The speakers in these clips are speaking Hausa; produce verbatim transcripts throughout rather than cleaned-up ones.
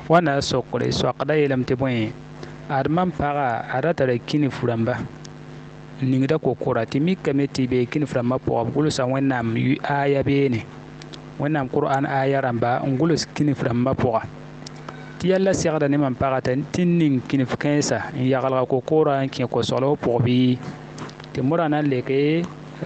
wana sokore sokda yelam tɩ bõe ad mam paga ada tara kĩni furãmba ningda kokora tɩ mikame tɩ bee kĩni furãmbã pʋga b gʋlsa wẽnnaam aaya beene wẽnnaam Qur'an aaya rãmba n gʋls kĩni furãmbã pʋga tɩ yɛlla segda ne mam paga tɩ n ning kĩnif kãensa n yaglga kokora n kẽ ko-soglg pʋg bɩ tɩ mora na n leke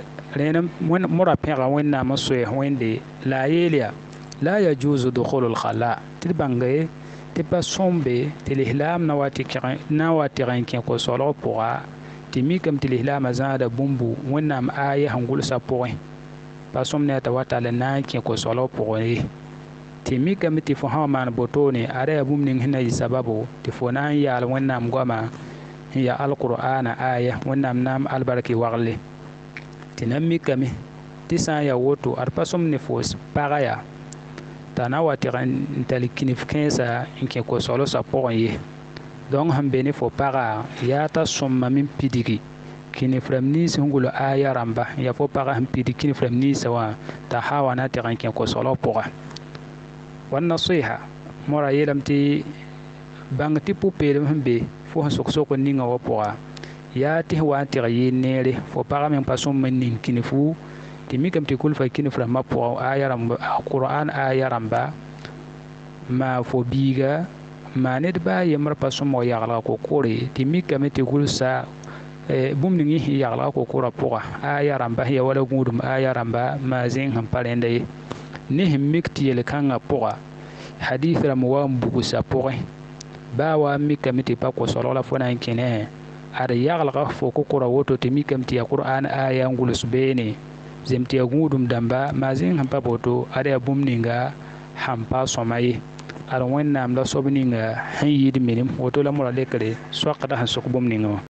mora pẽga wẽnnaam n soɛɛs wẽnde la a yeel yaa la yajuzu dukhulu lkhala tɩ d bãnge tɩ pa sõmbe tɩ lislaam na wa tɩg n kẽ ko-soglg pʋga tɩ mikame tɩ lislaamã zãada bũmbu wẽnnaam aaya sẽn gʋlsã pʋgẽ pa sõm ne t'a wa tall n na n kẽ ko-soglg pʋgẽ ye tɩ mikame tɩ fo sã wa maan botone ada yaa bũmb ning sẽn na yɩ sababu tɩ fo na n yaal wẽnnaam goamã n ya alqur'ana aaya wẽnnaam naam albarki wagle tɩ na mikame tɩ sã n ya woto ad pa sõm ne fo paga yaa t'a na wa tɩg n tall kĩnif kãensã n kẽ ko-soglsã pʋgẽ ye donc sẽn be ne fo paga yaa t'a sõmma min pidgi kĩnif rãmb nins sẽn gʋl aaya rãmba n ya fo paga sẽn pidg kĩnif rãmb ninsã wã t'a sã wa na tɩg n kẽ ko-soglg pʋga wannasiha mora yeelame tɩ bãng tɩ pʋ-peelem sẽn be fo sẽn sok-sok n ninga wa pʋga yaa tɩ sẽn wa n tɩg yɩɩn neere fo paga meŋ pa sõm n ning kĩnifu tɩ mikame tɩ kulfa kĩnif rãmbã pʋga aaya rãmb Qur'an aaya rãmba maa fo biiga maa ned baa yembr pa sõm wa yaglga kokore tɩ mikame tɩ gʋlsa bũmb ning sẽn yaglga kokora pʋga aaya rãmba sẽn ya wala gũudum aaya rãmba maa zẽng sẽn pa rẽnda ye ne sẽn mik tɩ yel-kãngã pʋga hadis rãmb wa n bugsa pʋgẽ baa wa n mikame tɩ pa ko-soglg la fo na n kẽ ne ad yaglga fo kokora woto tɩ mikame tɩ ya Qur'an aaya n gʋls beene zem tɩ ya gũudum dãmba maa zẽng sẽn pa boto ad yaa bũmb ninga sãn pa sõma ye ad wẽnnaam la soab ninga sẽn yɩɩd menem woto la mora lekre soakda sẽn sok bũmb ninga wã